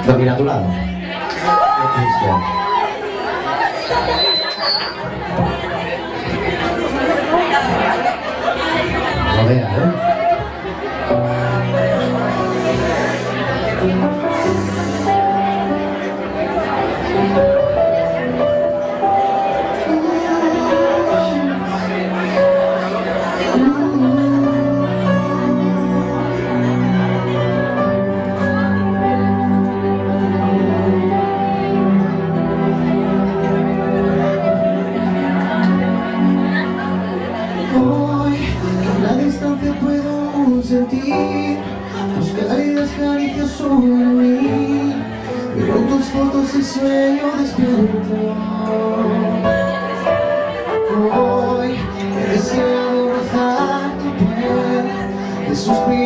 Dormir a tu lado. Qué triste. No veas, ¿eh? Sentir tus cálidas caricias sobre mí, pero tus fotos y sueño despierto. Hoy he deseado rozar tu piel, de suspirar